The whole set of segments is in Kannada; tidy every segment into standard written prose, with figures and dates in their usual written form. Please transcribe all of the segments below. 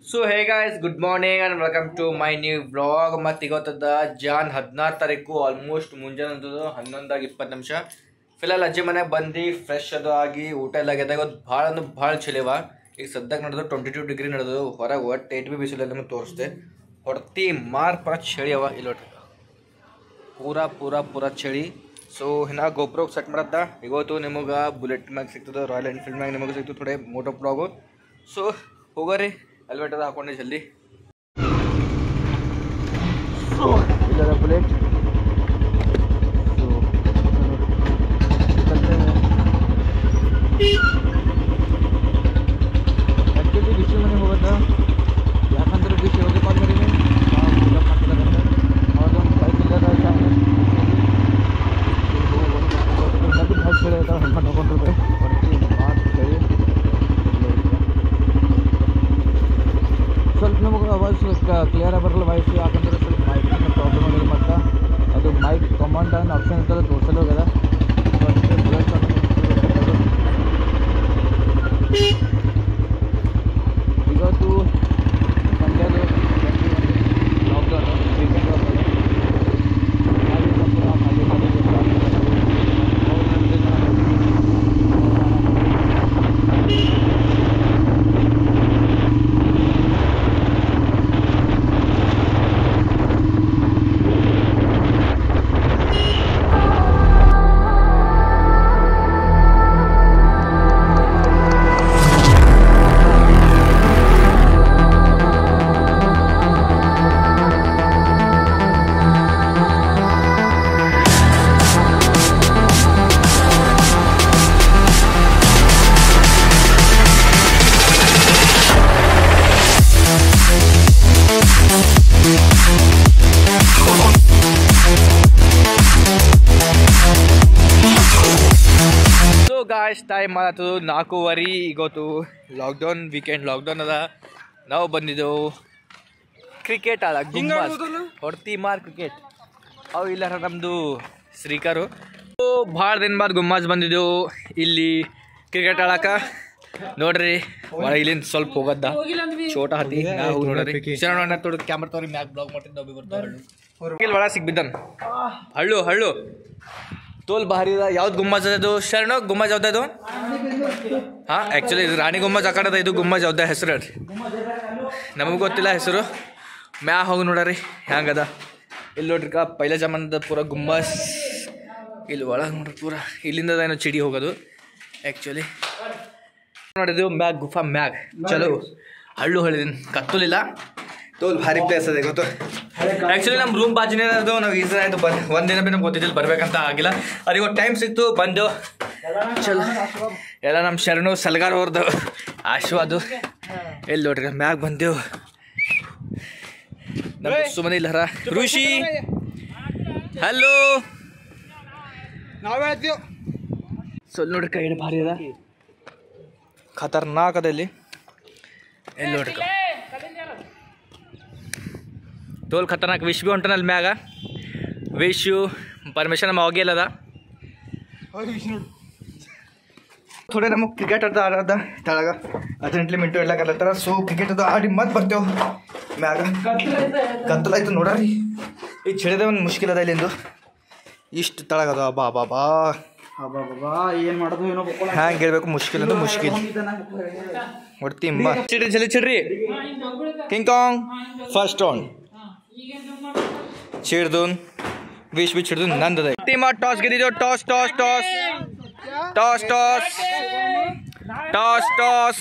So hey guys, good morning and welcome to my new blog. ಮತ್ತು ಇವತ್ತದ ಜಾನ್ 16 ತಾರೀಕು ಆಲ್ಮೋಸ್ಟ್ ಮುಂಜಾನೆ ಅಂತದ್ದು 11:20 ಫಿಲಹಾಲ್ ಅಜ್ಜಿ ಮನೆಗೆ ಬಂದು ಫ್ರೆಶ್ ಅದು ಆಗಿ ಊಟ ಎಲ್ಲ ಆಗ್ಯದ. ಇವತ್ತು ಭಾಳ ಚಳಿವ. ಈಗ ಸದ್ಯಕ್ಕೆ ನಡೆದು 22 ಡಿಗ್ರಿ ನಡೆದು ಹೊರಗೆ ಒಟ್ಟು 8 ಬಿ ಬಿಸಿಲು ನಿಮಗೆ ತೋರಿಸ್ದೆ. ಹೊಡ್ತಿ ಪೂರ ಚಳಿ ಅವ ಇಲ್ಲಿ ಒಟ್ಟು ಪೂರಾ ಚಳಿ. ಸೊ ಇನ್ನು ಗೋಪ್ರೋಗೆ ಸೆಟ್ ಮಾಡತ್ತ. ಇವತ್ತು ನಿಮಗೆ ಬುಲೆಟ್ ಮ್ಯಾಗ ಸಿಗ್ತದೆ, ರಾಯಲ್ ಎನ್ಫೀಲ್ಡ್ ಮ್ಯಾಗ ನಿಮಗೆ ಸಿಗ್ತದೆ ಥೋಡೆ ಮೋಟೋ ಬ್ಲಾಗು. ಸೊ ಹೋಗೋರಿ, ಹೆಲ್ಮೆಟ್ ಅದ ಹಾಕೊಂಡೆ ಜಲ್ದಿ. ಸೊ ಇಲ್ಲದ ಬುಲೆಟ್. ಆ್ಯಕ್ಚುಲಿ ಬಿಸಿ ಮನೆಗೆ ಹೋಗೋದ, ಯಾಕಂದ್ರೆ ಬಿಸಿ ಹೋಗಿ ಕಾಲ್ ಮಾಡಿದ್ದೀನಿ. ಅವ್ರದ್ದೊಂದು ಬೈಕ್ ಇಲ್ಲದ ಹೆಲ್ಮೆಟ್ ಹೋಗ್ಕೊಂಡಿರ್ಬೇಕು. ಸ್ವಲ್ಪ ನಮಗೆ ಅವಾಜ್ ಕ್ಲಿಯರಾಗಿ ಬರಲ್ಲ ವಾಯ್ಸ್, ಯಾಕಂದ್ರೆ ಸ್ವಲ್ಪ ಮೈಕಿನ ಪ್ರಾಬ್ಲಮ್ ಆಗಿದೆ. ಮತ್ತು ಅದು ಮೈಕ್ ಕಮಾಂಡ್ ಅನ್ನೋ ಆಪ್ಷನ್ ಇರ್ತದೆ, ತೋರಿಸಲು ಹೋಗ್ಯದ. ಇವತ್ತು ಸಂಡೇದು ಲಾಕ್ಡೌನ್ ವೀಕೆಂಡ್ ಗಾಯ್ಸ್, ಟೈಮ್ ಆಯ್ತು 4:15. ಇವತ್ತು ಲಾಕ್ಡೌನ್ ವೀಕೆಂಡ್, ಲಾಕ್ಡೌನ್ ಅದ. ನಾವು ಬಂದಿದ್ದೆವು ಕ್ರಿಕೆಟ್ ಆಡಕ್ಕೆ. ಗುಮ್ಮಾಸ್ ಹೊಡ್ತಿ ಕ್ರಿಕೆಟ್ ಅವು ಇಲ್ಲ ನಮ್ಮದು ಶ್ರೀಕರು. ಭಾಳ ದಿನ ಬಾದ್ ಗುಮ್ಮಾಸ್ ಬಂದಿದ್ದೆವು ಇಲ್ಲಿ ಕ್ರಿಕೆಟ್ ಆಡಕ್ಕೆ. ನೋಡ್ರಿ ಒಳಗೆ ಇಲ್ಲಿಂದ ಸ್ವಲ್ಪ ಹೋಗದ್ದ ಚೋಟ ಹತ್ತಿ ನಾವು ನೋಡ್ರಿ ತೋಡ ಕ್ಯಾಮ್ರಾ ತೋರಿ ಮ್ಯಾಕ್ ಬ್ಲಾಗ್ ಮಾಡ್ತಿದ್ದ ಇಲ್ಲಿ ಒಳಗೆ ಸಿಗ್ಬಿದ್ದಾನ. ಹಳ್ಳು ತೋಲ್ ಭಾರಿ ಅದ. ಯಾವ್ದು ಗುಮ್ಮಜ್ ಅದು ಶರಣೋ? ಗುಮ್ಮಜ್ ಯಾವ್ದು ಅದು? ಹಾಂ, ಆ್ಯಕ್ಚುಲಿ ಇದು ರಾಣಿ ಗುಮ್ಮಜ್ ಹಾಕದ. ಇದು ಗುಮ್ಮಜ್ ಯಾವ್ದ ಹೆಸರು ಹೇಳ್ರಿ, ನಮಗೆ ಗೊತ್ತಿಲ್ಲ ಹೆಸರು. ಮ್ಯಾ ಹೋಗಿ ನೋಡ್ರಿ ಹೆಂಗದ. ಇಲ್ಲಿ ನೋಡ್ರಿ ಪೈಲೆ ಜಮಾನದ ಪೂರ ಗುಮ್ಮಸ್. ಇಲ್ಲಿ ಒಳಗೆ ನೋಡ್ರಿ ಪೂರ ಇಲ್ಲಿಂದ ಏನೋ ಚಿಡಿ ಹೋಗೋದು. ಆ್ಯಕ್ಚುಲಿ ನೋಡಿದ್ವಿ ಮ್ಯಾಗ್ ಗುಫಾ ಮ್ಯಾಗ್ ಚಲೋ ಹಳ್ಳು ಹೇಳಿದೀನಿ. ಕತ್ತಲಿಲ್ಲ, ತೋಲ್ ಭಾರಿ ಪ್ಲೇಸ್ ಅದೇ ಗೊತ್ತು. ಆ್ಯಕ್ಚುಲಿ ನಮ್ಮ ರೂಮ್ ಬಾಜಿನೇ ಅದು. ನಾವು ಈಸರ್ ಆಯಿತು ಒಂದಿನ ಭೀ ನಮ್ಗೆ ಗೊತ್ತಿದ್ದಿಲ್ಲ ಬರ್ಬೇಕಂತ ಆಗಿಲ್ಲ. ಅದಕ್ಕೆ ಟೈಮ್ ಸಿಕ್ತು ಬಂದೆವು. ಚಲೋ ಎಲ್ಲ ನಮ್ಮ ಶರಣು ಸಲ್ಗಾರ್ ಅವ್ರದ್ದು ಆಶೀರ್ವಾದ. ಎಲ್ಲಿ ನೋಡ್ರಿ ಮ್ಯಾಗ ಬಂದೆವು. ನಮ್ಮ ಸುಮನಿ ಇಲ್ಲರ ಋಷಿ ಹಲೋ ನಾವು ಹೇಳ್ತೀವಿ. ಸೊ ನೋಡ್ರಿ ಕೈ ಭಾರಿ ಅದ, ಖತರ್ನಾಕ್ ಅದ ಇಲ್ಲಿ. ಎಲ್ಲಿ ನೋಡ್ರಿ ತೋಲ್ ಖತರ್ನಾಕ್. ವಿಶ್ ಭೀ ಹೊಂಟನಲ್ಲಿ ಮ್ಯಾಗ. ವಿಶು ಪರ್ಮಿಷನ್ ನಮ್ಮ ಅವಾಗೆ ಅಲ್ಲದ. ಥೋಡೆ ನಮಗೆ ಕ್ರಿಕೆಟ್ ಆಡೋದ ತಳಗ 18 ಮಿನಿಟು ಎಲ್ಲ ಕಲತ್ತಾರ. ಸೊ ಕ್ರಿಕೆಟ್ ಅದು ಆಡಿ ಮತ್ತೆ ಬರ್ತೇವೆ ಮ್ಯಾಗ. ಕತ್ತಲಾಯ್ತು ನೋಡ್ರಿ. ಈ ಚಳಿದ ಒಂದು ಮುಷ್ಕಿಲ್ ಅದ ಇಲ್ಲಿಂದು. ಇಷ್ಟು ತಳಗದ ಬಾ ಬಾ ಬಾ ಏನು ಮಾಡೋದು ಏನೋ ಹ್ಯಾಂಗೆ ಹೇಳ್ಬೇಕು. ಮುಷ್ಕಿಲ್ ಅಂದ್ರೆ ಮುಷ್ಕಿಲ್ ಹೊಡ್ತಿ ಚಿಡ್ರಿ ಜಲ್ದಿ ಚಿಡ್ರಿ. ಕಿಂಗ್ ಕಾಂಗ್ ಫಸ್ಟ್ ರೌಂಡ್ ಚಿಡ್ದೂನ್ ವಿಶ್ ಬಿ ಚಿಡ್ದೂನ್ ನಂದದ. ಟೀಮ್ ಟಾಸ್ ಗೆದ್ದಿದ್ದೆವು. Toss toss toss toss toss toss toss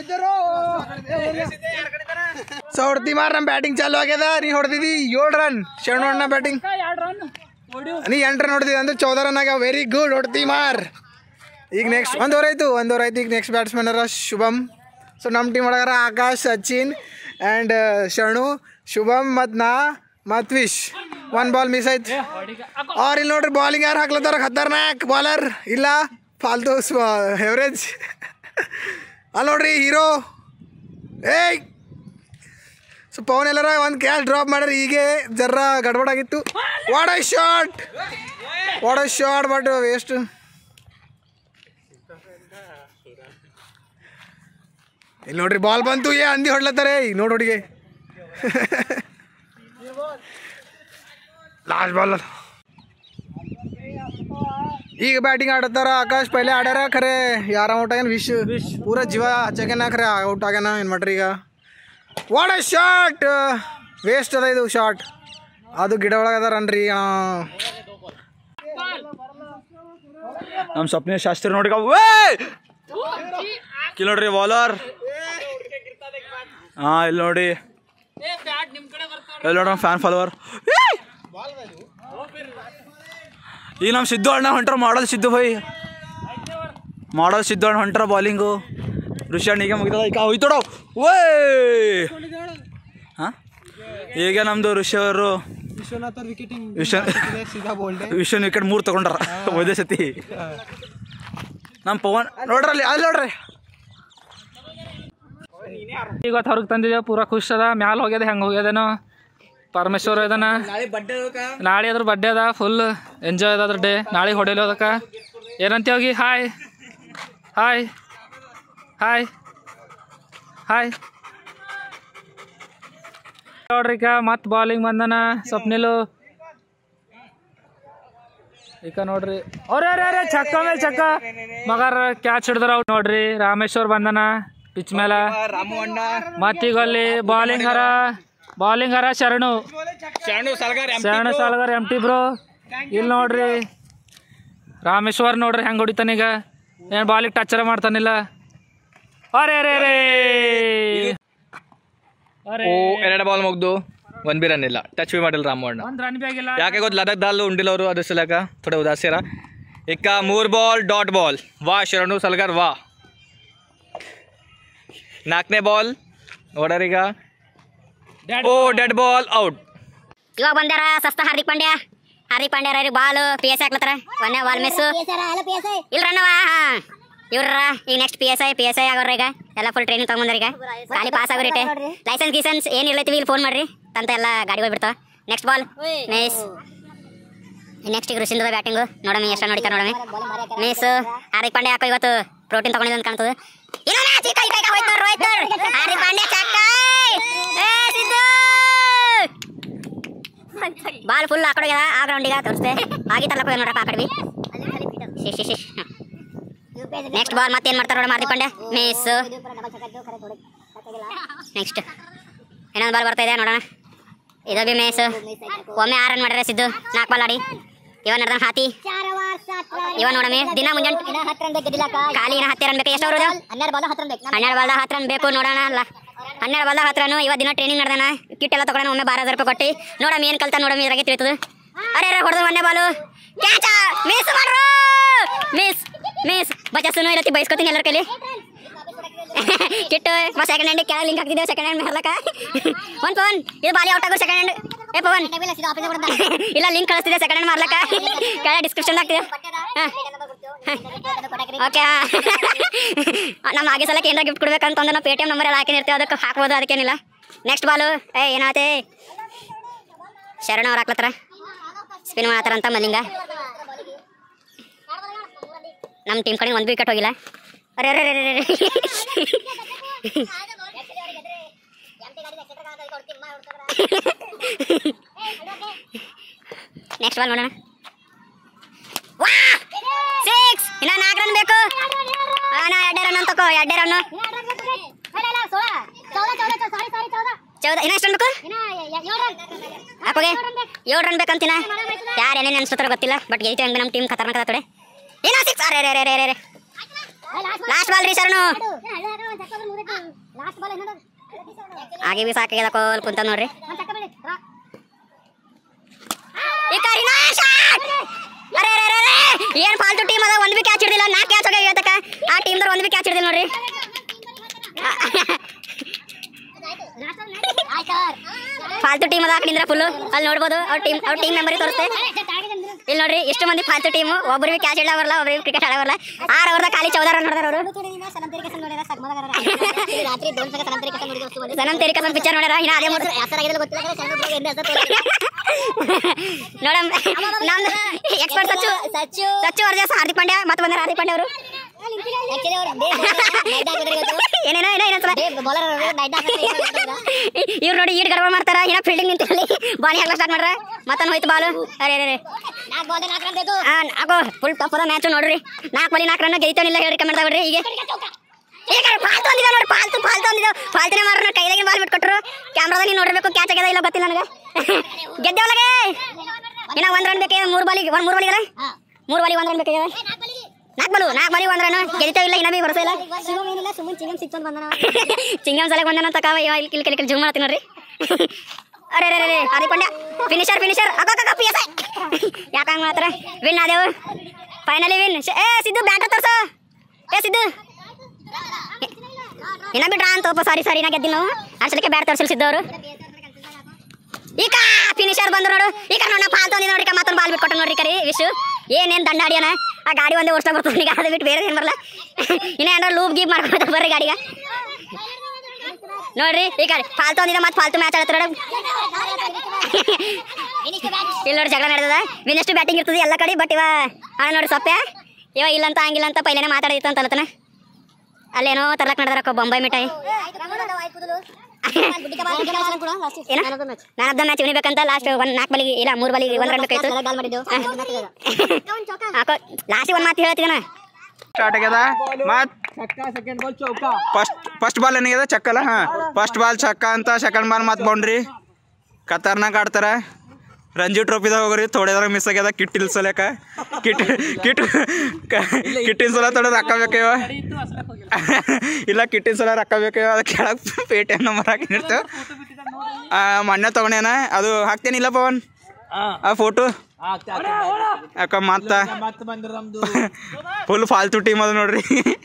so ಹೊಡ್ತಿ ನಮ್ಮ ಬ್ಯಾಟಿಂಗ್ ಚಾಲು ಆಗ್ಯದ. ನೀ ಹೊಡೆದಿದ್ದಿ 7 ರನ್. ಶರಣು ಅಣ್ಣ ಬ್ಯಾಟಿಂಗ್ ನೀ 8 ರನ್ ಹೊಡೆದಿದ್ದಿ ಅಂದ್ರೆ 14 ರನ್ ಆಗ್ಯಾವ. ವೆರಿ ಗುಡ್ ಹೊಡ್ತಿ ಈಗ ನೆಕ್ಸ್ಟ್ 1 ಓವರ್ ಆಯ್ತು. ಈಗ ನೆಕ್ಸ್ಟ್ ಬ್ಯಾಟ್ಸ್ಮನ್ ಅರ ಶುಭಮ್. ಸೊ ನಮ್ಮ ಟೀಮ್ ಒಳಗಾರ ಆಕಾಶ್, ಸಚಿನ್ ಆ್ಯಂಡ್ ಶರಣು, ಶುಭಮ್ ಮತ್ತು ವಿಶ್. 1 ಬಾಲ್ ಮಿಸ್ ಆಯ್ತು. ಅವ್ರು ಇಲ್ಲಿ ನೋಡ್ರಿ ಬಾಲಿಂಗ್ ಯಾರು ಹಾಕ್ಲತ್ತಾರ? ಖತರ್ನಾಕ್ ಬಾಲರ್ ಇಲ್ಲ, ಫಾಲ್ತು ಎವರೇಜ್. ಅಲ್ಲಿ ನೋಡ್ರಿ ಹೀರೋ. ಏಯ್ ಸೊ ಪವನ್ ಎಲ್ಲರ ಒಂದು ಕ್ಯಾಚ್ ಡ್ರಾಪ್ ಮಾಡ್ರಿ. ಹೀಗೆ ಜರ್ರ ಗಡ್ಬಡಾಗಿತ್ತು. What a shot but waste. ಇಲ್ಲಿ ನೋಡ್ರಿ ಬಾಲ್ ಬಂತು ಹಂದಿ ಹೊಡ್ಲತ್ತಾರೆ ಈಗ ನೋಡಿ ಹುಡುಗಿ ಲಾಸ್ಟ್ ಬಾಲ್ ಈಗ ಬ್ಯಾಟಿಂಗ್ ಆಡತ್ತಾರ ಆಕಾಶ್ ಪಹಲೆ ಆಡ್ಯಾರ ಖರೆ ಯಾರ ಔಟ್ ಆಗ್ಯಾನ ವಿಶ್ ಪೂರ ಜೀವ ಹಚ್ಚಾಗ್ಯಾನ ಖರೆ ಔಟ್ ಆಗ್ಯಾನ ಏನು ಮಾಡ್ರಿ ಈಗ ವಾಟ್ ಅ ಶಾಟ್ ವೇಸ್ಟ್ ಅದ ಇದು ಶಾಟ್ ಅದು ಗಿಡ ಒಳಗೆ ಅದಾರನ್ರಿ ನಮ್ಮ ಸ್ವಪ್ನ ಶಾಸ್ತ್ರಿ ನೋಡಿ ಇಲ್ಲಿ ನೋಡ್ರಿ ಬಾಲರ್ ಹಾಂ ಇಲ್ಲಿ ನೋಡಿ ಇಲ್ಲಿ ನೋಡ ಫ್ಯಾನ್ ಫಾಲೋವರ್ ಈಗ ನಮ್ಮ ಸಿದ್ದು ಅಣ್ಣ ಹೊಂಟ್ರ ಮಾಡಲ್ ಸಿದ್ದು ಭೈ ಮಾಡಲ್ ಸಿದ್ದು ಅಣ್ಣ ಹೊಂಟ್ರ ಬಾಲಿಂಗು ಋಷಿ ಈಗ ಮುಗಿದ ಈಗ ಹೋಯ್ತೋಡ ಓಯ್ ಹಾಂ ಈಗ ನಮ್ಮದು ಋಷಿ ಅವರು ವಿಶ್ವನ್ ವಿಕೆಟ್ 3 ತಗೊಂಡ್ರ ಒಂದೇ ಸತಿ ನಮ್ಮ ಪವನ್ ನೋಡ್ರಲ್ಲಿ ಅಲ್ಲಿ ನೋಡ್ರಿ ಇವತ್ತು ಹೊರಗೆ ತಂದಿದ್ದೇವೆ ಪೂರಾ ಖುಷ್ ಅದ ಮ್ಯಾಲ ಹೋಗ್ಯದ ಹೆಂಗೆ ಹೋಗ್ಯದೇನೋ ಪರಮೇಶ್ವರ್ ಇದನ ನಾಳೆ ಅದ್ರ ಬಡ್ಡೆ ಅದ ಫುಲ್ ಎಂಜಾಯ್ ಅದ ಅದ್ರ ಡೇ ನಾಳೆ ಹೊಡೆಯಲು ಅದಕ್ಕೆ ಏನಂತ ಹೋಗಿ ಹಾಯ್ ಹಾಯ್ ಹಾಯ್ ಹಾಯ್ ನೋಡ್ರಿ ಈಗ ಮತ್ತೆ ಬಾಲಿಂಗ್ ಬಂದನ ಸ್ವಪ್ನಿಲು ಈಗ ನೋಡ್ರಿ ಅವ್ರೆ ಚಕ್ಕ ಮೇಲೆ ಚಕ್ಕ ಮಗರ್ ಕ್ಯಾಚ್ ಹಿಡ್ದಾರ ಔಟ್ ನೋಡ್ರಿ ರಾಮೇಶ್ವರ್ ಬಂದನ ಪಿಚ್ ಮೇಲೆ ಮತ್ತೀಗ ಅಲ್ಲಿ ಬಾಲಿಂಗ್ ಹರ ಶರಣು ಸಾಲ್ಗಾರ್ ಎಂಟಿ ಬ್ರೋ ಇಲ್ಲಿ ನೋಡ್ರಿ ರಾಮೇಶ್ವರ್ ನೋಡ್ರಿ ಹೆಂಗೆ ಹೊಡಿತಾನೀಗ ಏನು ಬಾಲಿಗೆ ಟಚ್ ಮಾಡ್ತಾನಿಲ್ಲ ಅರೆ ಅರೆ ಅರೆ ಓ 2 ಬಾಲ್ ಮುಗ್ದು 1 ಬಿ ರನ್ ಇಲ್ಲ ಟಚ್ ಬಿ ಮಾಡಿಲ್ಲ ರಾಮಣ್ಣ ಒಂದು ರನ್ ಬಿ ಆಗಿಲ್ಲ ಯಾಕೆ ಗೊತ್ತು ಲದಕ್ ದಾಲ್ ಉಂಡಿಲ್ಲ ಅವರು ಅದ್ರ ಸಲಕ ಥೋಡೆ ಉದಾಸೀರ ಇಕ್ಕ 3 ಬಾಲ್ ಡಾಟ್ ಬಾಲ್ ವಾ ಶರಣು ಸಲ್ಗಾರ್ ವಾ 4ನೇ ಬಾಲ್ ನೋಡರೀಗ ಓ ಡೆಡ್ ಬಾಲ್ ಔಟ್ ಇವಾಗ ಬಂದಾರ ಸಸ್ತ Hardik Pandya ball P S ಹಾಕ್ಲತ್ತಾರ ಒಂದೇ ಬಾಲ್ ಮಿಸ್ ಇಲ್ರಣ್ಣವ ಇವ್ರ ಈಗ ನೆಕ್ಸ್ಟ್ ಪಿ ಎಸ್ ಐ ಆಗೋರ ಈಗ ಎಲ್ಲ ಫುಲ್ ಟ್ರೈನಿಂಗ್ ತಗೊಂಡ್ಬಂದಾರ ಈಗ ಖಾಲಿ ಪಾಸ್ ಆಗೋರಿಟ್ಟೆ ಲೈಸೆನ್ಸ್ ಏನು ಇರ್ಲೈತಿ ಇಲ್ಲಿ ಫೋನ್ ಮಾಡ್ರಿ ಅಂತ ಎಲ್ಲ ಗಾಡಿ ಹೋಗ್ಬಿಡ್ತಾವ ನೆಕ್ಸ್ಟ್ ಬಾಲ್ ಮಿಸ್ ನೆಕ್ಸ್ಟ್ ಈಗ ಋಷಿಂದ ಬ್ಯಾಟಿಂಗು ನೋಡಮಿ ಎಷ್ಟು ನೋಡಿಕ ನೋಡಮಿ ಮಿಸ್ ಹಾರ್ದಿಕ್ ಪಾಂಡ್ಯ ಯಾಕೋ ಇವತ್ತು ಪ್ರೋಟೀನ್ ತಗೊಂಡಿದ್ದು ಅಂತ ಕಾಣ್ತದೆ ಹಾರ್ದಿಕ್ ಪಾಂಡ್ಯ ಬಾಲ್ ಫುಲ್ ಆ ಕಡೆ ಆ ಗ್ರೌಂಡಿಗೆ ತೋರಿಸ್ತೆ ಆಗಿ ತಲಕ ನೋಡಪ್ಪ ಆ ಕಡೆ ನೆಕ್ಸ್ಟ್ ಬಾಲ್ ಮತ್ತೇನು ಮಾಡ್ತಾರೆ ನೋಡ ಹಾರ್ದಿಕ್ ಪಾಂಡ್ಯ ಮಿಸ್ ನೆಕ್ಸ್ಟ್ ಇನ್ನೊಂದು ಬಾಲ್ ಬರ್ತಾ ಇದೆ ನೋಡೋಣ ಇದು ಬಿ ಮಿಸ್ ಒಮ್ಮೆ 6 ರನ್ ಮಾಡ್ಯಾರ ಸಿದ್ದು 4 ಬಾಲ್ ಆಡಿ ಇವ ನಡೆದ ಹಾತಿ ಇವ ನೋಡಮಿ ದಿನ ಮುಂಜಾನೆ ಖಾಲಿ 10 ರನ್ ಬೇಕು ಎಷ್ಟು ಅವರು 12 ಬಾಲ್ದಾಗ 10 ರನ್ ಬೇಕು ನೋಡೋಣ ಅಲ್ಲ 12 ಬಾಲ್ದಾಗ 10 ರನ್ ಇವ ದಿನ ಟ್ರೈನಿಂಗ್ ನಡೆದಾನ ಕಿಟ್ ಎಲ್ಲ ತಗೊಂಡ ಒಮ್ಮೆ 12,000 ರೂಪಾಯಿ ಕೊಟ್ಟು ನೋಡಮಿ ಏನು ಕಲ್ತ ನೋಡಮಿ ಇದ್ರಾಗೆ ತಿಳಿತದೆ ಅರೆ ಹೊಡೆದು ಒಂದೇ ಬಾಲು ಕ್ಯಾಚ್ ಮಿಸ್ ಮಾಡ್ರು ಮಿಸ್ ಬಚಸ್ಸು ಇರತ್ತಿ ಬಯಸ್ಕೊತೀನಿ ಎಲ್ಲರ ಕೈಲಿ ಕಿಟ್ಟು ಸೆಕೆಂಡ್ ಹ್ಯಾಂಡ್ ಕೆಳಗೆ ಲಿಂಕ್ ಹಾಕ್ತಿದ್ದೇವೆ ಸೆಕೆಂಡ್ ಹ್ಯಾಂಡ್ ಮಾಡ್ಲಕ್ಕ ಒಂದು ಪವನ್ ಇದು ಬಾಲಿ ಔಟ್ ಆಗೋ ಸೆಕೆಂಡ್ ಹ್ಯಾಂಡ್ ಏ ಪವನ್ ಇಲ್ಲ ಲಿಂಕ್ ಕಳಿಸ್ತಿದೆ ಸೆಕೆಂಡ್ ಹ್ಯಾಂಡ್ ಮಾಡ್ಲಕ್ಕ ಕೆಳಗೆ ಡಿಸ್ಕ್ರಿಪ್ಷನ್ ಹಾಕ್ತಿದೆ ಓಕೆ ನಮ್ಮ ಆಗಿ ಸಲಕ್ಕೆ ಏನಾರ ಗಿಫ್ಟ್ ಕೊಡ್ಬೇಕಂತ ನಾವು ಪೇಟಿಎಂ ನಂಬರ್ ಎಲ್ಲ ಹಾಕಿರ್ತೀವಿ ಅದಕ್ಕೆ ಹಾಕ್ಬೋದು ಅದಕ್ಕೇನಿಲ್ಲ ನೆಕ್ಸ್ಟ್ ಬಾಲು ಏನಾತೆ ಶರಣ ಅವ್ರು ಹಾಕ್ಲತ್ತಾರ ಸ್ಪಿನ್ ಮಾಡತ್ತಾರಂತ ಮಲ್ಲಿಂಗ ನಮ್ಮ ಟೀಮ್ ಕಡೆ 1 ವಿಕೆಟ್ ಹೋಗಿಲ್ಲ ಅರೆ ಅರೆ ಅರೆ ನೆಕ್ಸ್ಟ್ ಬಾಲ್ ನೋಡೋಣ 6 ಇನ್ನ 4 ರನ್ ಬೇಕು 2 ರನ್ ಅಂತ 2 ರನ್ ಇನ್ನ ಎಷ್ಟು ಬೇಕು ಹಾಕೋಗೆ 7 ರನ್ ಬೇಕಂತಿನ ಯಾರು ಏನೇನು ಅನ್ಸ್ತಾರೋ ಗೊತ್ತಿಲ್ಲ ಬಟ್ ಗೆಲ್ತೀವಿ ಹಂಗೆ ನಮ್ಮ ಟೀಮ್ ಖತರ್ನಾಕ್ ಅದ ತೊಡೆ ಏನೋ 6 ಅರೆ ಅರೆ ಅರೆ ಅರೆ ಲಾಸ್ಟ್ ಬಾಲ್ ರೀ ಶರಣು ಆಗಿ ಬಿ ಸಾಕಾಗ್ಯದ ಕೋಲ್ ಕುಂತ ನೋಡ್ರಿ ಅರೆ ಅರೆ ಅರೆ ಏನ್ ಫಾಲ್ತು ಟೀಮ್ ಅದ 1 ಬಿ ಕ್ಯಾಚ್ ಹಿಡಿದಿಲ್ಲ 4 ಕ್ಯಾಚ್ ಹೋಗಿ ಇವತ್ತಕ ಆ ಟೀಮ್ ದವ್ರು 1 ಬಿ ಕ್ಯಾಚ್ ಹಿಡಿದಿಲ್ಲ ನೋಡ್ರಿ ಫಾಲ್ತು ಟೀಮ್ ಅದ ಹಾಕಿದ್ರ ಫುಲ್ ಅಲ್ಲಿ ನೋಡ್ಬೋದು ಅವ್ರ ಟೀಮ್ ಮೆಂಬರ್ ತೋರಿಸ್ತೆ ಇಲ್ಲಿ ನೋಡ್ರಿ ಎಷ್ಟು ಮಂದಿ ಫಾಲ್ತು ಟೀಮ್ ಒಬ್ಬರಿಗೆ ಕ್ಯಾಚ್ ಹಿಡಿಯಲ್ಲ ಒಬ್ಬರಿಗೆ ಕ್ರಿಕೆಟ್ ಆಡವಲ್ಲ 6 ಓವರ್ದಾಗ ಖಾಲಿ 14 ರನ್ ನೋಡ್ಯಾರ ಅವರು ಸನಂ ತೆರಿಕಸನ್ ಪಿಕ್ಚರ್ ನೋಡ್ಯಾರ ಇನ್ನ ಅದೇ ನೋಡ ನಮ್ದು ಎಕ್ಸ್ಪರ್ಟ್ ಸಚ್ಚು ಅವ್ರ ಜಾಸ್ತಿ ಹಾರ್ದಿಕ್ ಪಾಂಡ್ಯ ಮತ್ತೆ ಬಂದಾರ ಹಾರ್ದಿಕ್ ಪಾಂಡ್ಯ ಅವರು ಏನೇನೋ ಇನ್ನೊಂದ್ಸಲ ಇವ್ರು ನೋಡಿ ಈಡ್ ಗಡಬಡ ಮಾಡ್ತಾರ ಇನ್ನ ಫೀಲ್ಡಿಂಗ್ ನಿಂತಿರಲಿ ಬಾಲ್ ಹಾಕ್ಲ ಸ್ಟಾರ್ಟ್ ಮಾಡ್ರ ಮತ್ತನ್ ಹೋಯ್ತು ಬಾಲು ಅರೆ ಆಗೋ ಫುಲ್ ಟಫ್ ಅದ ಮ್ಯಾಚ್ ನೋಡ್ರಿ 4 ಬಾಲ್ 4 ರನ್ ಗೆಯ್ತಾನಿಲ್ಲ ಹೇಳಿ ಕಮೆಂಟ್ ಬಿಡ್ರಿ ಈಗ ಫಾಲ್ತು ಅಂದಿದ ನೋಡಿ ಫಾಲ್ತುನೇ ಮಾರ ಕೈದಾಗಿನ ಬಾಲ್ ಬಿಟ್ಕೊಟ್ರು ಕ್ಯಾಮ್ರಾದಾಗ ನೀವು ನೋಡಿರ್ಬೇಕು ಕ್ಯಾಚ್ ಆಗ್ಯದ ಇಲ್ಲ ಗೊತ್ತಿಲ್ಲ ನನಗೆ ಗೆದ್ದೇವಳಗೆ ಇನ್ನ 1 ರನ್ ಬೇಕೇ 3 ಬಾಲಿಗೆ 3 ಬಾಲಿಗೆ 3 ಬಾಲಿಗೆ 1 ರನ್ ಬೇಕಾಗ್ಯದ 4 ಬಾಲಿಗೆ 1 ರನ್ ಗೆಲ್ತಾವಿಲ್ಲ ಇನ್ನ ಬಿ ಭರಸೆ ಇಲ್ಲ ಚಿಂಗಂ ಸಲ ಬಂದನ ಅಂತ ಕಾವ ಇಲ್ಲಿ ಜೂಮ್ ಮಾಡ್ತೀನಿ ನೋಡ್ರಿ ಅರೆ ಹಾರ್ದಿಕ್ ಪಾಂಡ್ಯ ಫಿನಿಶರ್ ಅಕ್ಕ ಪಿ ಎಸ್ ಯಾಕೆ ಹಂಗೆ ಮಾಡ್ತಾರೆ ವಿನ್ ಆದೇವು ಫೈನಲಿ ವಿನ್ ಸಿದ್ದು ಬ್ಯಾಟ್ ತರ್ಸ ಸಿದ್ದು ಇನ್ನ ಬಿ ಡ್ರಾ ಅಂತಪ್ಪ ಸಾರಿ ಇನ್ನ ಗೆದ್ದಿಲ್ಲ ನಾವು ಅಷ್ಟಕ್ಕೆ ಬ್ಯಾಟ್ ತರ್ಸಲ್ ಸಿದ್ದವರು ಈಗ ಫಿನಿಶರ್ ಬಂದ್ರು ನೋಡು ಈಗ ನೋಡ ಫಾಲ್ತು ಅಂದಿದ್ದು ನೋಡ್ರಿ ಮತ್ತೊಂದು ಬಾಲ್ ಬಿಟ್ಕೊಟ್ಟು ನೋಡ್ರಿ ಕರಿ ವಿಶು ಏನೇನು ದಂಡಾಡಿಯನ ಆ ಗಾಡಿ ಒಂದೇ ಓಡಿಸ್ತಾ ಬರ್ತೀನಿ ಈಗ ಅದು ಬಿಟ್ಟು ಬೇರೆ ಏನು ಬರಲ್ಲ ಇನ್ನ ಏನಾರ ಲೂಪ್ ಗೀಪ್ ಮಾಡ್ಕೊತ ಬರ್ರಿ ಗಾಡಿಗ ನೋಡ್ರಿ ಈಗ ಫಾಲ್ತು ಅಂದಿದ್ದ ಮತ್ತೆ ಫಾಲ್ತು ಮ್ಯಾಚ್ ಆಡತ್ತ ನೋಡ ಇಲ್ಲಿ ನೋಡಿ ಜಗಳ ನಡೆದ ವಿನೆಸ್ಟ್ ಬ್ಯಾಟಿಂಗ್ ಇರ್ತದೆ ಎಲ್ಲ ಕಡೆ ಬಟ್ ಇವ ನೋಡಿ ಸೊಪ್ಪೆ ಇವ ಇಲ್ಲಂತ ಹಂಗಿಲ್ಲ ಅಂತ ಪೈಲೇನೆ ಮಾತಾಡಿತ್ತು ಅಂತ ಅಲ್ಲತನ ಅಲ್ಲೇನೋ ತರ್ಲಕ್ ನಡೆದಾರ ಬೊಂಬೈ ಮಿಠಾಯಿ ನಾನದ ಮ್ಯಾಚ್ ಉಣಿಬೇಕಂತ ಲಾಸ್ಟ್ 4 ಬಾಲಿಗೆ ಇಲ್ಲ 3 ಬಾಲಿಗೆ 1 ರನ್ ಬೇಕಾಯ್ತು ಲಾಸ್ಟ್ 1 ಮಾತು ಹೇಳ್ತೀನ ಸ್ಟಾರ್ಟ್ ಆಗ್ಯದ ಮತ್ ಫಸ್ಟ್ ಬಾಲ್ ಏನಾಗ್ಯದ ಚಕ್ಕಲ್ಲ ಫಸ್ಟ್ ಬಾಲ್ ಚಕ್ಕ ಅಂತ ಸೆಕೆಂಡ್ ಬಾಲ್ ಮತ್ತೆ ಬೌಂಡ್ರಿ ಖತರ್ನಾಕ್ ಆಡ್ತಾರ ರಂಜಿ ಟ್ರೋಫಿದಾಗ ಹೋಗ್ರಿ ಥೋಡೆದ್ರ ಮಿಸ್ ಆಗ್ಯದ ಕಿಟ್ ಇಲ್ಸಲಕ ಕಿಟ್ಟಿನ ಸಲ ಥೋಡೆ ರೊಕ್ಕ ಬೇಕೇವ ಇಲ್ಲ ಕಿಟ್ಟಿನ ಸಲ ರೊಕ್ಕ ಬೇಕೇವ ಅದಕ್ಕೆ ಕೆಳಗೆ ಪೇಟಿಎಂ ನಂಬರ್ ಹಾಕಿರ್ತೇವೆ ಮೊನ್ನೆ ತೊಗೊಂಡೇನ ಅದು ಹಾಕ್ತೇನಿಲ್ಲ ಪವನ್ ಆ ಫೋಟೋ ಯಾಕ ಮತ್ತ ಫುಲ್ ಫಾಲ್ತು ಟೀಮ್ ಅದ ನೋಡ್ರಿ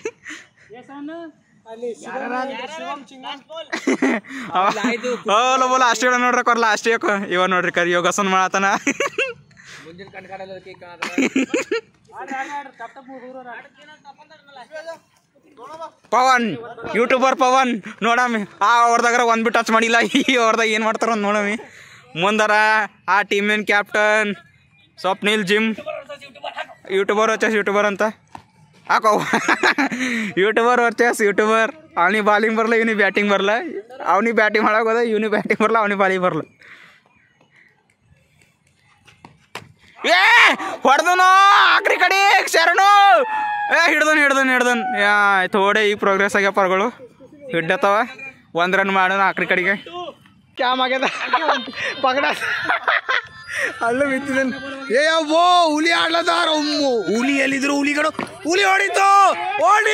ಲಾಸ್ಟ್ ನೋಡ್ರಿ ಕೊರ್ ಲಾಸ್ಟ್ ಇವ ನೋಡ್ರಿ ಕರಿ ಯೋಗಾಸನ ಮಾಡತನ ಪವನ್ ಯೂಟ್ಯೂಬರ್ ಪವನ್ ನೋಡಮಿ ಆ ಅವ್ರದಾಗ ಒಂದ್ ಬಿಟ್ಟು ಟಚ್ ಮಾಡಿಲ್ಲ ಈ ಅವ್ರದಾಗ ಏನು ಮಾಡ್ತಾರ ಅಂತ ನೋಡಮಿ ಮುಂದರ ಆ ಟೀಮಿನ ಕ್ಯಾಪ್ಟನ್ ಸ್ವಪ್ನಿಲ್ ಜಿಮ್ ಯೂಟ್ಯೂಬರ್ ಅಂತ ಹಾಕೋ ಯೂಟ್ಯೂಬರ್ ಅವ್ನಿಗೆ ಬಾಲಿಂಗ್ ಬರಲ್ಲ ಇವ್ನಿಗೆ ಬ್ಯಾಟಿಂಗ್ ಬರಲ್ಲ ಅವ್ನಿಗೆ ಬ್ಯಾಟಿಂಗ್ ಮಾಡೋದ ಇವ್ನಿಗೆ ಬ್ಯಾಟಿಂಗ್ ಬರಲ್ಲ ಅವ್ನಿಗೆ ಬಾಲಿಂಗ್ ಬರಲ್ಲ ಹೊಡೆದನು ಆಕ್ರಿ ಕಡೆ ಶರಣು ಹಿಡ್ದನ್ ಥೋಡೆ ಈಗ ಪ್ರೋಗ್ರೆಸ್ ಆಗ್ಯಾವ ಪರ್ಗಳು ಹಿಡ್ಡತ್ತವ 1 ರನ್ ಮಾಡೋಣ ಆಕ್ರಿ ಕಡೆಗೆ ಕ್ಯಾಮ್ ಆಗ್ಯದ ಪಗಡ ಅಲ್ಲೂ ಬಿತ್ತಿದ್ದೇನೆ ಏವೋ ಹುಲಿ ಆಡ್ಲದಾರ ಹುಲಿ ಎಲ್ಲಿದ್ರು ಹುಲಿ ಹೊಡಿತು ಓಡಿ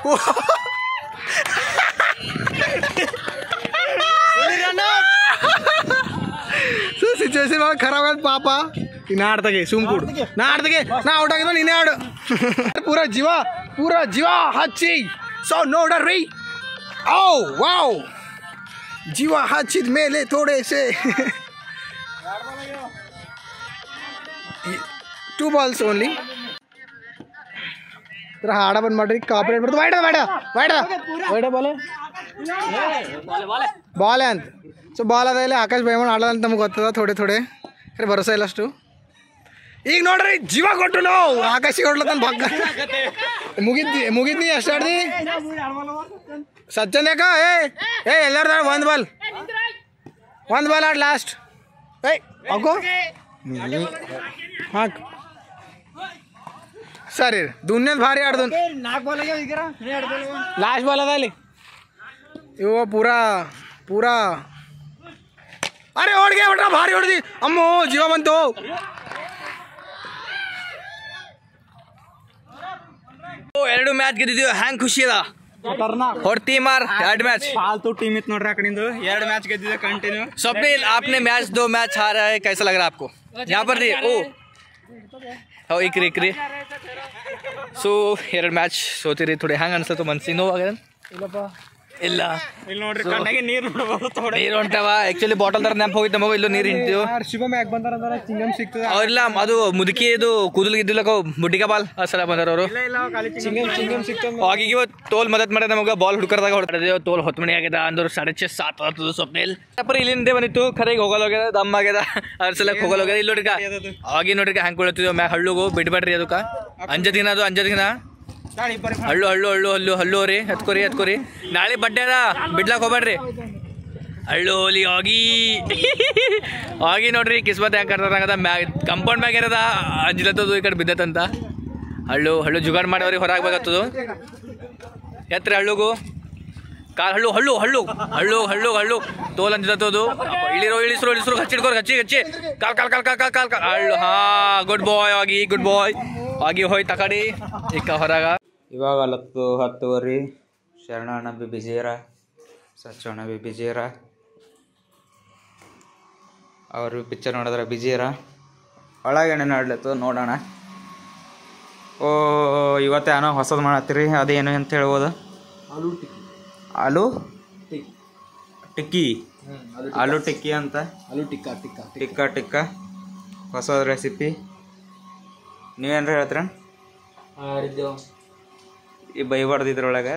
ಸಿಚುವೇಶನ್ ಖರಾಬ್ ಆಯ್ತು ಪಾಪ ನಾ ಆಡ್ತಾಗೆ ಸುಮ್ ಕೂಡು ನಾ ಔಟ್ ಆಗಿದ್ದ ನೀನೇ ಆಡು ಪೂರ ಜೀವ ಹಚ್ಚಿ ಸೊ ನೋಡ್ರಿ ಓ ವಾವ್ ಜೀವ ಹಚ್ಚಿದ ಮೇಲೆ ಥೋಡೆಸೆ 2 balls ಓನ್ಲಿ ಹಾಡ ಬಂದ್ ಮಾಡ್ರಿ ಕಾಪರೇಟ್ ಬರ್ತದೆ ವೈಡ ಬಾಲ್ ಅಂತ ಸೊ ಬಾಲ್ ಅದ ಇಲ್ಲಿ ಆಕಾಶ್ ಭೈಮನ್ ಆಡಲ್ಲ ಅಂತ ನಮ್ಗೆ ಗೊತ್ತದ ಥೋಡೆ ಖರೆ ಭರೋಸಾ ಇಲ್ಲ ಅಷ್ಟು ಈಗ ನೋಡ್ರಿ ಜೀವ ಕೊಟ್ಟು ನಾವು ಆಕಾಶಿಗೆ ಹೊಡ್ಲತ್ತನ ಬಗ್ಗ ಮುಗಿದ್ನಿ ಎಷ್ಟು ಆಡ್ದಿ ಸಚ್ಚನ್ ಯಾಕ ಏ ಎಲ್ಲಾರ್ದ ಒಂದು ಬಾಲ್ ಆಡ್ ಲಾಸ್ಟ್ ಹಾಕೋ ಹಾಕ್ ಸರಿ ದುನ್ಯದ ಭಾರಿ ಆಡ್ದು ಲಾಸ್ಟ್ ಬಾಲ್ ಅದ ಅಲ್ಲಿ ಇವ ಪೂರಾ ಅರೆ ಹೊಡ್ಗೆ ಬಿಟ್ರ ಭಾರಿ ಹೊಡ್ದಿ ಅಮ್ಮೋ ಜೀವ ಬಂತು ಎರಡು ಮ್ಯಾಚ್ ಗೆದ್ದಿದ್ದೀವಿ ಹ್ಯಾಂಗ್ ಖುಷಿ ಅದ ಹೊಡ್ತಿ ಮಾರ್ 2 मैच फालतू टीम इतना ನೋಡ್ರಿ ಆ ಕಡೆಂದು 2 मैच ಗೆದ್ದಿದೆ ಕಂಟಿನ್ಯೂ स्वप्निल आपने मैच 2 मैच हारा है कैसा लग रहा है आपको यहाँ पर ओ इक्री सो 2 मैच ಸೋತಿರಿ ಥೋಡೆ ಹ್ಯಾಂಗ್ ಅನ್ಸತ್ತು ಮನ್ಸಿಗೆ ನೋವಾಗಿದೆ ಇಲ್ಲ ಇಲ್ಲಿ ನೋಡ್ರಿ ಕಣ್ಣಾಗೆ ನೀರು ನೋಡಬಹುದು ಥೋಡೆ ನೀರು ಹೊಂಟವ ಆಕ್ಚುಲಿ ಬಾಟಲ್ ತರ ನೆನಪು ಹೋಗಿತ್ತು ನಮಗೆ ಇಲ್ಲೂ ನೀರು ಹಿಂಡ್ತೀವಿ ಶಿವಮ್ ಯಾಕೆ ಬಂದಾರ ಅಂದ್ರೆ ಚಿಂಗಮ್ ಸಿಗ್ತದೆ ಅವ್ರಿಲ್ಲ ಅದು ಮುದುಕಿ ಇದು ಕೂದಲು ಗಿದ್ದಿಲ್ಲ ಬುಡ್ಡಿಗ ಬಾಲ್ ಆ ಸಲ ಬಂದಾರ ಅವರು ಚಿಂಗಮ್ ಸಿಗ್ತದೆ ಆಗಿಗೆ ತೋಲ್ ಮದತ್ ಮಾಡಿದ ನಮಗೆ ಬಾಲ್ ಹುಡುಕರ್ದಾಗ ಹೊಡ್ತಿದ್ದೇವೆ ತೋಲ್ ಹೊತ್ತು ಆಗ್ಯದ ಅಂದ್ರೆ 6:30 7 ಸ್ವಪ್ನಿಲ್ ಪರ ಇಲ್ಲಿಂದೇ ಬಂದಿತ್ತು ಖರೆಗೆ ಹೋಗಲ್ಲೋಗ್ಯದ ದಮ್ ಆಗ್ಯದ ಅದ್ರ ಸಲಕ್ಕೆ ಹೋಗಲ್ಲೋಗ್ಯದ ಇಲ್ಲಿ ನೋಡ್ರಿಗ ಆಗಿ ನೋಡ್ರಿಗ ಹ್ಯಾಂಗ್ ಕೊಡ್ತಿದ್ದೇವೆ ಮ್ಯಾಗ ಹಳ್ಳುಗು ಬಿಡ್ಬೇಡ್ರಿ ಅದಕ್ಕೆ ಅಂಜದಿನ ಹಳ್ಳು ಹಳ್ಳು ಹಳ್ಳು ಹಲ್ಲು ಹಲ್ಲು ರೀ ಹತ್ಕೋರಿ ನಾಳೆ ಬಡ್ಡೆ ಅದ ಬಿಡ್ಲಾಕ್ ಹೋಗ್ಬೇಡ್ರಿ ಹಳ್ಳು ಹೋಲಿ ಆಗಿ ನೋಡ್ರಿ ಕಿಸ್ಮತ್ ಹೆಂಗೆ ಕರ್ತಾರಂಗದ ಮ್ಯಾಗ ಕಂಪೌಂಡ್ ಮ್ಯಾಗ ಇರದ ಅಂಜಿಲತ್ತದು ಈ ಕಡೆ ಬಿದ್ದತ್ತಂತ ಹಳ್ಳು ಜುಗಾಡ್ ಮಾಡವ್ರಿ ಹೊರಾಗ್ಬೇಕಾಗ್ತದು ಎತ್ರಿ ಹಳ್ಳುಗು ಕಾಲ್ ಹಳ್ಳು ತೋಲ್ ಅಂಜಿಲತ್ತದು ಇಳಿಸ್ರು ಹಚ್ಚಿ ಕಾಲ್ ಹಳ್ಳು ಹಾ ಗುಡ್ ಬಾಯ್ ಆಗಿ ಹೋಯ್ ತಕಡಿ ಇಕ್ಕ ಹೊರಗ ಇವಾಗ 10:10 ಶರಣಣ್ಣ ಬಿ ಬಿಜಿರ ಸಚ್ಚಣ್ಣ ಬಿ ಬಿಜಿರ ಅವರು ಪಿಕ್ಚರ್ ನೋಡಿದ್ರೆ ಬಿಜಿರ ಒಳಗೇನೆ ನೋಡ್ಲತ್ತು ನೋಡೋಣ ಓ ಇವತ್ತು ಏನೋ ಹೊಸದು ಮಾಡತ್ತೀರಿ ಅದೇನು ಅಂತ ಹೇಳ್ಬೋದು ಆಲೂ ಟಿಕ್ಕಿ ಆಲೂ ಟಿಕ್ಕಿ ಅಂತ ಟಿಕ್ಕ ಹೊಸ ರೆಸಿಪಿ ನೀವೇನ್ರ ಹೇಳ್ತೀರ ಈ ಬೈಬಾರ್ದು ಇದ್ರೊಳಗೆ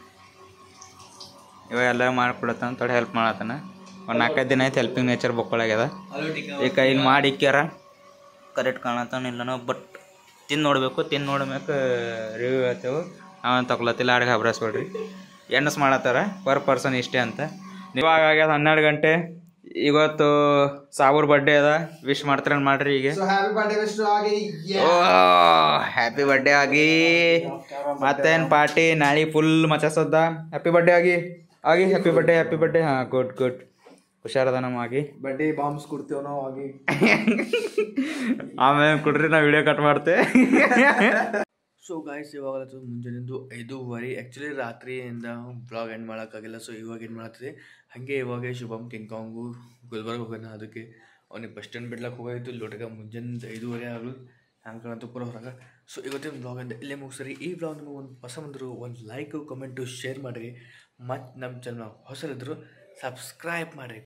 ಇವಾಗ ಎಲ್ಲ ಮಾಡ್ಕೊಡತ್ತಾನ ಥೋಡೆ ಹೆಲ್ಪ್ ಮಾಡತ್ತಾನ ಒಂದು 4-5 ದಿನ ಆಯ್ತು ಹೆಲ್ಪಿಂಗ್ ನೇಚರ್ ಬೊಕ್ಕಳಾಗ್ಯದ ಈಗ ಇಲ್ಲಿ ಮಾಡಿ ಇಕ್ಕ್ಯಾರ ಕರೆಕ್ಟ್ ಕಾಣತ್ತಾನ ಇಲ್ಲನೋ ಬಟ್ ತಿಂದು ನೋಡ್ಬೇಕು ರಿವ್ಯೂ ಹೇಳ್ತೇವೆ ಅವನು ತಗೊಳತ್ತಿಲ್ಲ ಆಡಿಗೆ ಹಬ್ರಾಸ್ಬೇಡ್ರಿ ಎಣ್ಣಸ್ ಮಾಡತ್ತಾರ ಪರ್ ಪರ್ಸನ್ ಇಷ್ಟೇ ಅಂತ ಇವಾಗ ಆಗ್ಯದ 12 ಗಂಟೆ ಇವತ್ತು ಸಾಬೂರ್ ಬರ್ಡೇ ಅದ ವಿಶ್ ಮಾಡ್ತಾರ ಮಾಡ್ರಿ ಈಗ ಹ್ಯಾಪಿ ಬರ್ಡೇ ಆಗಿ ಮತ್ತೇನು ಪಾರ್ಟಿ ನಾಳೆ ಫುಲ್ ಮಚಾಸದ ಹ್ಯಾಪಿ ಬರ್ಡೇ ಆಗಿ ಹ್ಯಾಪಿ ಬರ್ಡೇ ಹಾಂ ಗುಡ್ ಹುಷಾರದ ನಮ್ಮ ಆಗಿ ಬರ್ಡೇ ಬಾಂಬ್ಸ್ ಕೊಡ್ತೇವೆ ನಾವು ಆಗಿ ಆಮೇಲೆ ಕೊಡ್ರಿ ನಾವು ವಿಡಿಯೋ ಕಟ್ ಮಾಡ್ತೇವೆ ಸೊ ಗಾಯ್ಸ್ ಇವಾಗ ಮುಂಜಾನೆಂದು 5:30 ಆ್ಯಕ್ಚುಲಿ ರಾತ್ರಿಯಿಂದ ಬ್ಲಾಗ್ ಎಂಡ್ ಮಾಡೋಕ್ಕಾಗಿಲ್ಲ ಸೊ ಇವಾಗ ಏನು ಮಾಡತ್ತಿದೆ ಹಾಗೆ ಇವಾಗ ಶುಭಮ್ ಕಿಂಕಾಂಗು ಗುಲ್ಬರ್ಗ ಹೋಗೋಣ ಅದಕ್ಕೆ ಅವನಿಗೆ ಬಸ್ ಸ್ಟ್ಯಾಂಡ್ ಬಿಡ್ಲಕ್ಕೆ ಹೋಗಾಯಿತು ಲೋಟಗ ಮುಂಜಾನೆ 5:30 ಆಗಲು ಹಂಗೆ ಕಾಣತ್ತು ಪೂರ ಹೊರಗೆ ಸೊ ಇವತ್ತಿನ ಬ್ಲಾಗಿಂದ ಇಲ್ಲೇ ಮುಗಿಸ್ರಿ ಈ ಬ್ಲಾಗ್ ನಿಮಗೆ ಒಂದು ಹೊಸ ಬಂದರು ಒಂದು ಲೈಕು ಕಮೆಂಟು ಶೇರ್ ಮಾಡಿರಿ ಮತ್ತು ನಮ್ಮ ಚಾನಲ್ ಹೊಸರಿದ್ರು ಸಬ್ಸ್ಕ್ರೈಬ್ ಮಾಡಿರಿ